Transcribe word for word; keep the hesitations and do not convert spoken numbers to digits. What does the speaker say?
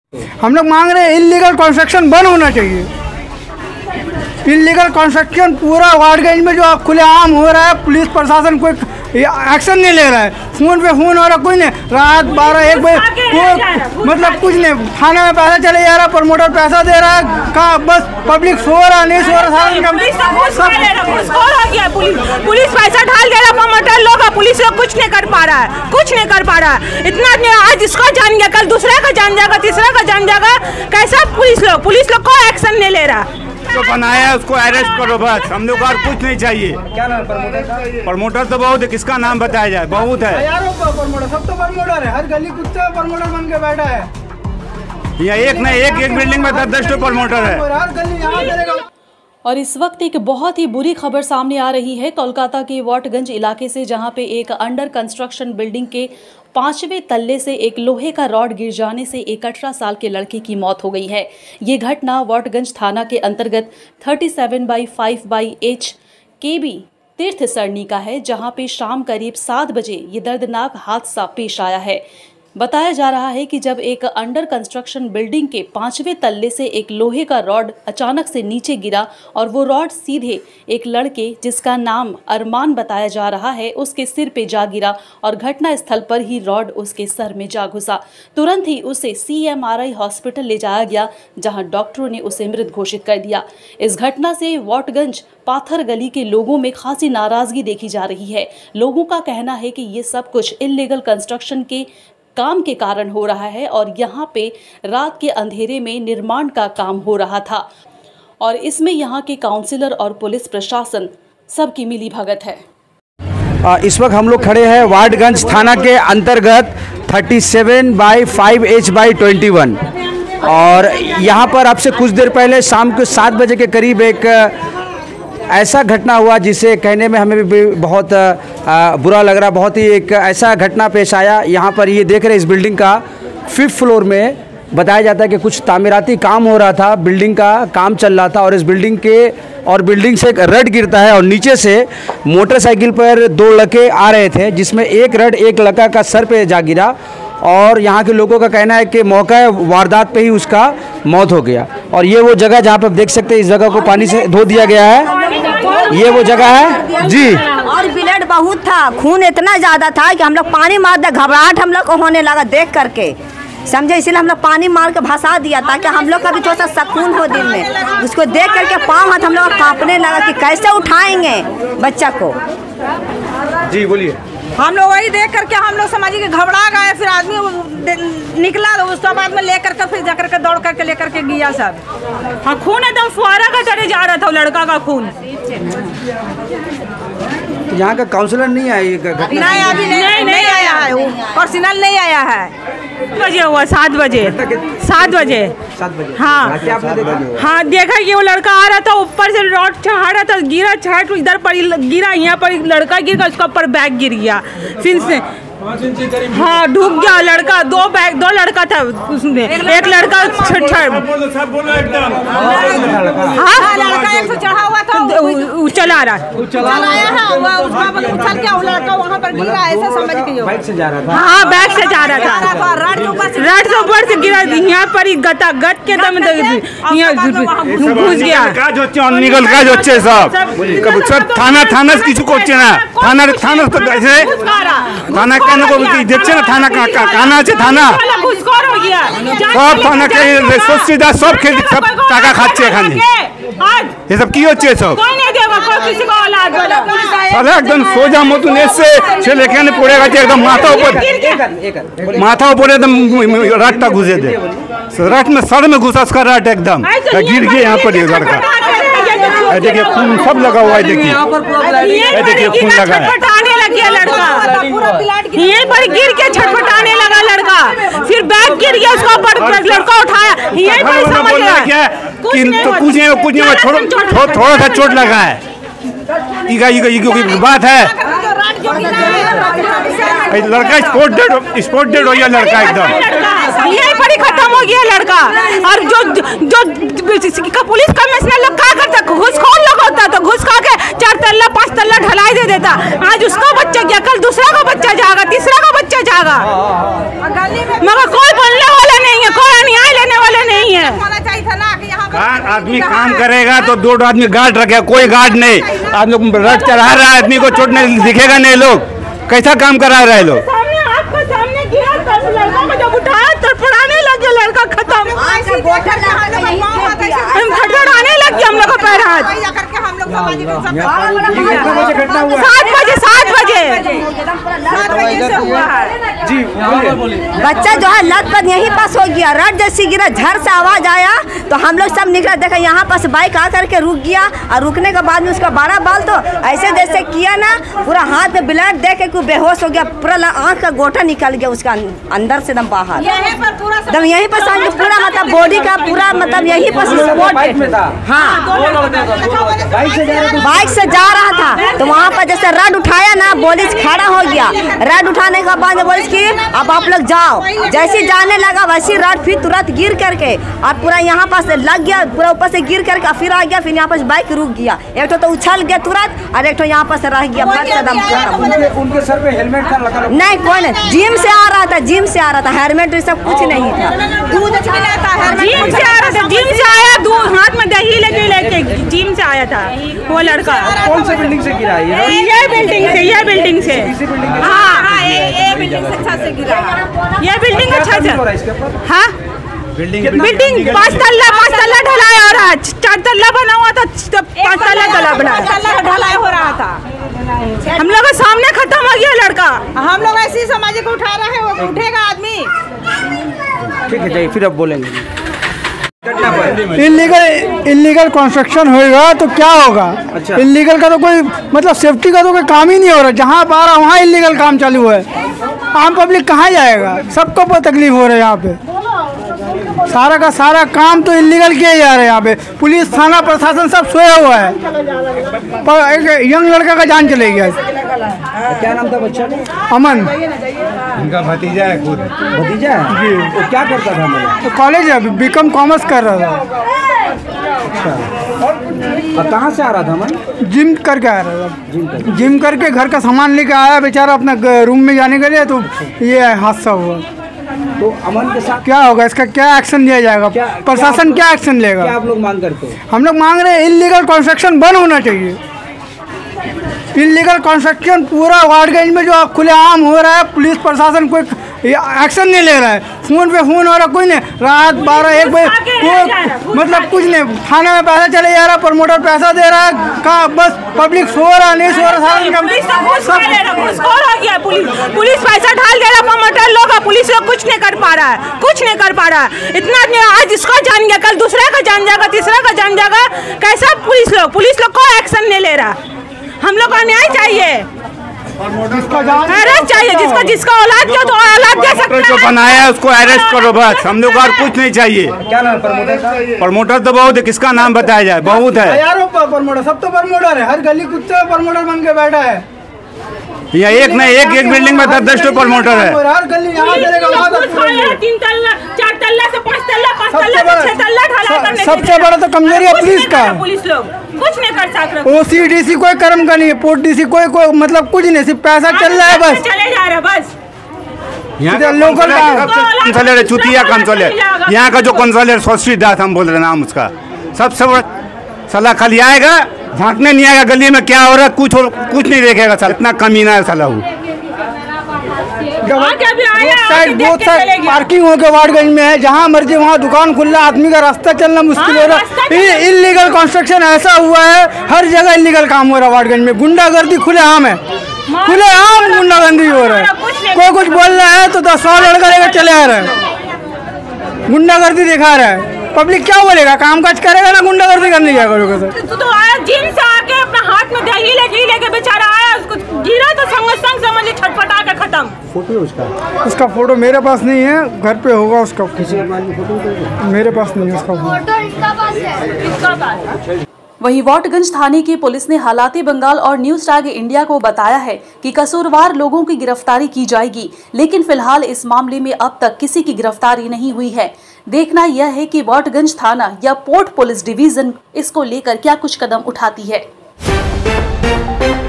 हम लोग मांग रहे हैं इलीगल कंस्ट्रक्शन बंद होना चाहिए। इलीगल कंस्ट्रक्शन पूरा वार्डगंज में जो खुलेआम हो रहा है, पुलिस प्रशासन कोई एक्शन नहीं ले रहा है। फोन पे फोन हो रहा, कोई नहीं। रात बारह एक बजे कोई मतलब कुछ नहीं। थाने में पैसा चले जा रहा, प्रमोटर पैसा दे रहा है, कहाँ बस पब्लिक सो रहा नहीं सो रहा। पुलिस पैसा ढाल दे रहा, प्रमोटर लोग, पुलिस लोग कुछ नहीं कर पा रहा है, कुछ नहीं कर पा रहा है। इतना आज इसको जान गया, कल दूसरे का जान जाएगा, तीसरा का जान जाएगा। कैसा पुलिस लोग पुलिस लोग कोई एक्शन नहीं ले रहा। जो बनाया है उसको अरेस्ट करो बस, हम लोग और कुछ नहीं चाहिए। क्या नाम प्रमोटर? प्रमोटर तो बहुत है, किसका नाम बताया जाए, बहुत है यारों प्रमोटर, सब तो प्रमोटर है। हर गली कुत्ते प्रमोटर बन के बैठा है। यहाँ एक न एक एक बिल्डिंग में दस दस प्रमोटर है। हर गली यहाँ करेगा। और इस वक्त एक बहुत ही बुरी खबर सामने आ रही है कोलकाता के वाटगंज इलाके से, जहां पे एक अंडर कंस्ट्रक्शन बिल्डिंग के पांचवें तल्ले से एक लोहे का रॉड गिर जाने से एक अठारह साल के लड़के की मौत हो गई है। ये घटना वाटगंज थाना के अंतर्गत सैंतीस by five by H K B तीर्थ सरणी का है, जहां पे शाम करीब सात बजे ये दर्दनाक हादसा पेश आया है। बताया जा रहा है कि जब एक अंडर कंस्ट्रक्शन बिल्डिंग के पांचवें तल्ले से एक लोहे का रॉड अचानक से नीचे गिरा और वो रॉड सीधे एक लड़के जिसका नाम अरमान बताया जा रहा है उसके सिर पे जा गिरा और घटना स्थल पर ही रॉड उसके सर में जा घुसा। तुरंत ही उसे C M R I hospital ले जाया गया, जहां डॉक्टरों ने उसे मृत घोषित कर दिया। इस घटना से वाटगंज पाथर गली के लोगों में खासी नाराजगी देखी जा रही है। लोगों का कहना है कि ये सब कुछ इल्लीगल कंस्ट्रक्शन के काम के कारण हो रहा है और यहाँ पे रात के अंधेरे में निर्माण का काम हो रहा था और इसमें यहाँ के काउंसिलर और पुलिस प्रशासन सबकी मिली भगत है। इस वक्त हम लोग खड़े हैं वाटगंज थाना के अंतर्गत सैंतीस by five H by twenty one और यहाँ पर आपसे कुछ देर पहले शाम के सात बजे के करीब एक ऐसा घटना हुआ जिसे कहने में हमें भी बहुत आ, बुरा लग रहा। बहुत ही एक ऐसा घटना पेश आया। यहाँ पर ये देख रहे हैं, इस बिल्डिंग का फिफ्थ फ्लोर में बताया जाता है कि कुछ तामीराती काम हो रहा था, बिल्डिंग का काम चल रहा था और इस बिल्डिंग के और बिल्डिंग से एक रड गिरता है और नीचे से मोटरसाइकिल पर दो लड़के आ रहे थे, जिसमें एक रड एक लड़का का सर पे जा गिरा और यहाँ के लोगों का कहना है कि मौका वारदात पे ही उसका मौत हो गया। और ये वो जगह जहाँ पर आप देख सकते हैं, इस जगह को पानी से धो दिया गया है। ये वो जगह है जी। और ब्लड बहुत था, खून इतना ज़्यादा था कि हम लोग पानी मार दे, घबराहट हम लोग को होने लगा देख करके, समझे। इसीलिए हम लोग पानी मार के भसा दिया ताकि हम लोग का भी थोड़ा सा सुकून हो दिल में। उसको देख करके पाँव हाथ हम लोग कांपने लगा कि कैसे उठाएंगे बच्चा को। जी बोलिए। हम लोग वही देख करके हम लोग समझिए कि घबरा गए, फिर आदमी निकला तो उसके बाद में लेकर के फिर जाकर के दौड़ करके लेकर के गया सब। हाँ, खून एकदम फुहारा का तरह जा रहा था लड़का का खून। तो यहाँ का काउंसलर नहीं आया? नहीं, अभी नहीं, नहीं, नहीं आया है, वो पर्सनल नहीं आया है। बजे हुआ सात बजे सात बजे सात बजे हाँ हाँ देखा कि वो लड़का आ रहा था, ऊपर से रॉड चढ़ा रहा था, गिरा छठ इधर पर गिरा, यहाँ पर लड़का गिर गया, उसका ऊपर बैग गिर गया, फिर से हाँ ढुक गया लड़का। दो बैग दो लड़का था उसमें, एक लड़का छठ हाँ लड़का एक से चढ़ा हुआ था, चला रहा वहाँ पर गिरा, ऐसा समझ के बैग से जा रहा था। हाँ बैग से जा रहा था, रड से ऊपर से गिरा, यहाँ पर ही गता गत के दम घुस गया। निकल का जो सब थाना थाना কিছু করছে না, থানার থানা তো গেছে, থানা কেন দেখছে না, থানা কানা আছে, থানা সব থানা সস্তিদার সব সব টাকা খাচ্ছে এখানে। এসব কি হচ্ছে? এসব তাহলে একদম সোজা মতন এসছে ছেলে, এখানে পড়ে গেছে একদম মাথা উপর माथा ऊपर एकदम रट का घुसे थे, रट में सर में घुसा उसका रट एकदम गिर गया यहाँ पर। ये लड़का देखिए खून सब लगा हुआ है, देखिए देखिए खून लगा है, लग गया लड़का, यहीं पर गिर के छटपटाने लगा लड़का, फिर बैग गिर गया, उसका ऊपर लड़का उठाया, यहीं पर समझ गया कि तो कुछ नहीं कुछ नहीं थोड़ा सा चोट लगा है। इगा इगा इगा बात है, लड़का स्पोर्ट डेड स्पोर्ट डेड हो गया लड़का एकदम, यहीं पर ही खत्म हो गया लड़का। और जो जो पुलिस कमिश्नर लोग क्या करता, घुसखोर लोग होता तो घुस खा के चार तल्ला पांच तल्ला ढलाई दे देता। आज उसका बच्चा गया, कल दूसरा का बच्चा जाएगा, तीसरा का बच्चा जाएगा, मगर कोई बोलने वाला नहीं है, कोई न्याय ही था ना कि यहाँ कार आदमी काम करेगा तो दो आदमी गार्ड रखे, कोई गार्ड नहीं। आदमी रट चढ़ा रहा है, आदमी को चोट नहीं दिखेगा नहीं। लोग कैसा काम करा रहे लोग? सामने आपको सामने गिरा तो लड़का को जब उठाया तड़फड़ाने लग गया, लड़का खत्म। हम खटखटाने लग गया हम लोग का पैर हाथ। सात बजे सात बजे से हुआ है जी। बच्चा जो है लत पत यहीं पास हो गया, रट जैसी गिरा, झर से आवाज आया तो हम लोग सब निकला, देखा यहाँ पास बाइक आ करके रुक गया। और रुकने के बाद में उसका बड़ा बाल तो ऐसे जैसे किया ना, पूरा हाथ में ब्लड दे के बेहोश हो गया, पूरा आँख का गोटा निकल गया उसका अंदर से दम बाहर, दम यहीं पर समझ पूरा मतलब बॉडी का पूरा मतलब यहीं पर स्पॉट। हाँ बाइक से जा रहा था तो वहाँ पर जैसे रड उठाया ना, पुलिस खड़ा हो गया। रड उठाने के बाद पुलिस की अब आप लोग जाओ, जैसे जाने लगा वैसे रड फिर तुरंत गिर करके और पूरा यहाँ पास लग गया, पूरा ऊपर से गिर करके फिर आ गया, फिर यहाँ पास बाइक रुक गया। एक तो, तो उछल गया तुरंत और एक तो यहाँ पास रह गया। उनके सर पे हेलमेट था लगा? नहीं कोई नहीं, जिम से आ रहा था, जिम से आ रहा था, हेलमेट सब कुछ नहीं था। दूध खिलाता, जिम से आ रहा था, जिम से आया, दूध हाथ में दही लेके लेके जिम से आया था वो लड़का। कौन सी बिल्डिंग से गिरा है? ये बिल्डिंग से, ये बिल्डिंग से। हाँ ये बिल्डिंग से छत से गिरा, ये बिल्डिंग अच्छा था। हाँ बिल्डिंग बिल्डिंग पाँच तल्ला पाँच तल्ला ढलाई हो रहा है, चार तल्ला बना हुआ था, पाँच तल्ला तल्ला बना ढलाई हो रहा था। हम लोग के सामने खत्म हो गया लड़का। हम लोग ऐसी समाज को उठा रहे हैं, वो उठेगा आदमी। ठीक है जाइए, फिर अब बोलेंगे। इलीगल इलीगल कंस्ट्रक्शन होएगा तो क्या होगा? अच्छा। इलीगल का तो कोई मतलब सेफ्टी का तो कोई काम ही नहीं हो रहा। जहाँ पर आ रहा वहाँ इलीगल काम चालू है, आम पब्लिक कहाँ जाएगा? सबको बहुत तकलीफ हो रहा है यहाँ पे। सारा का सारा काम तो इलीगल किया जा रहा है यहाँ पे। पुलिस थाना प्रशासन सब सोया हुआ है, पर एक यंग लड़का का जान चले गया। क्या नाम था बच्चा का? अमन। इनका भतीजा है खुद। भतीजा है जी। तो क्या करता था? मतलब तो कॉलेज है, बीकॉम कॉमर्स कर रहा था। और कहाँ से आ रहा था अमन? जिम करके आ रहा था। जिम कर जिम करके घर का सामान लेके आया बेचारा अपना रूम में जाने के लिए, तो ये हादसा हुआ। तो अमन के साथ क्या होगा? इसका क्या एक्शन लिया जाएगा? प्रशासन क्या एक्शन लेगा? क्या आप लोग मांग करते हैं? हम लोग मांग रहे हैं इलीगल कंस्ट्रक्शन बंद होना चाहिए। इलीगल कंस्ट्रक्शन पूरा वार्डगंज में जो खुलेआम हो रहा है, पुलिस प्रशासन कोई एक्शन नहीं ले रहा है। फोन पे फोन हो रहा, कोई नहीं। रात बारह एक बजे कोई मतलब कुछ नहीं, थाने में पैसा चले जा रहा, प्रमोटर पैसा दे रहा है, कहाँ बस पब्लिक सो रहा नहीं सो रहा, सारा पुलिस पुलिस पैसा ढाल दे रहा, प्रमोटर लोग, पुलिस लोग कुछ नहीं कर पा रहा है, कुछ नहीं कर पा रहा है। इतना आज इसका जान गया, कल दूसरा का जान जाएगा, तीसरा का जान जाएगा। कैसा पुलिस लोग पुलिस लोग कोई एक्शन नहीं ले रहा। हम लोग को न्याय चाहिए, अरेस्ट चाहिए। जिसका जिसका औलाद किया तो औलाद दे सकता है। जो बनाया है उसको अरेस्ट करो बस, हम लोग और कुछ नहीं चाहिए। क्या नाम प्रमोटर? प्रमोटर तो बहुत है, किसका नाम बताया जाए? बहुत है यारों प्रमोटर, सब तो प्रमोटर है। हर गली कुत्ते प्रमोटर बन के बैठा है। यहाँ एक नहीं एक एक बिल्डिंग में दस दस तो प्रमोटर है। हर गली यहाँ तीन तल्ला, चार तल्ला से पाँच तल्ला, पाँच तल्ला से छह तल्ला ढलाई करने। सबसे बड़ा तो कमजोरी है पुलिस का। पुलिस लोग कुछ नहीं कर सकते। ओसीडीसी कोई कर्म का नहीं है, पोर्ट डीसी कोई कोई मतलब कुछ नहीं, सिर्फ पैसा चल रहा है बस, चले जा रहा है बस। यहाँ लोकल कंसलर चुतिया कंसलर, यहाँ का जो कंसलर सोस्टी दास हम बोल रहे नाम उसका, सबसे बड़ा साला खाली आएगा, झांकने नहीं आएगा गली में क्या हो रहा है, कुछ हो, कुछ नहीं देखेगा साला। इतना कमीना है साला वो। पार्किंग होकर वार्डगंज में है, जहाँ मर्जी वहाँ दुकान खुला, आदमी का रास्ता चलना मुश्किल हो रहा है। इलीगल कंस्ट्रक्शन ऐसा हुआ है, हर जगह इलीगल काम हो रहा है वार्डगंज में। गुंडागर्दी खुलेआम है, खुलेआम गुंडागर्दी हो रहा है। कोई कुछ बोल रहा है तो दस सौ लड़का लेकर चले आ रहा है, गुंडागर्दी दिखा रहा है। पब्लिक क्या बोलेगा? काम काज करेगा ना, गुंडागर्दी करने क्या करोगे सर? तो, तो आया जिम से आके अपना हाथ में दही लेके लेके बेचारा आया, उसको गिरा तो संग संग समझ छटपटा के खत्म। फोटो उसका उसका फोटो मेरे पास नहीं है, घर पे होगा उसका। किसी फोटो मेरे पास नहीं है उसका फोटो। वहीं वाटगंज थाने की पुलिस ने हालाती बंगाल और न्यूज टैग इंडिया को बताया है कि कसूरवार लोगों की गिरफ्तारी की जाएगी, लेकिन फिलहाल इस मामले में अब तक किसी की गिरफ्तारी नहीं हुई है। देखना यह है कि वाटगंज थाना या पोर्ट पुलिस डिवीजन इसको लेकर क्या कुछ कदम उठाती है।